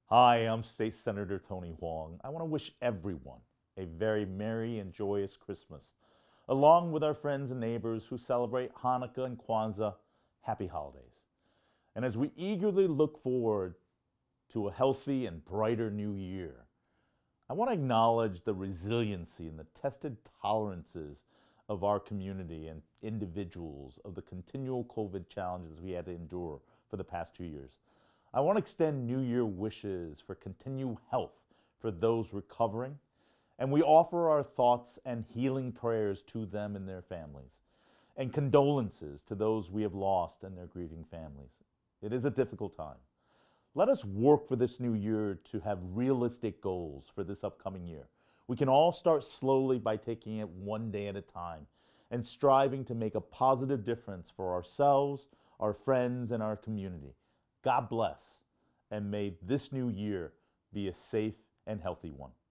Hi, I'm State Senator Tony Huang. I want to wish everyone a very merry and joyous Christmas, along with our friends and neighbors who celebrate Hanukkah and Kwanzaa. Happy holidays. And as we eagerly look forward to a healthy and brighter new year, I want to acknowledge the resiliency and the tested tolerances of our community and individuals of the continual COVID challenges we had to endure for the past 2 years. I want to extend New Year wishes for continued health for those recovering, and we offer our thoughts and healing prayers to them and their families, and condolences to those we have lost and their grieving families. It is a difficult time. Let us work for this new year to have realistic goals for this upcoming year. We can all start slowly by taking it one day at a time and striving to make a positive difference for ourselves, our friends, and our community. God bless, and may this new year be a safe and healthy one.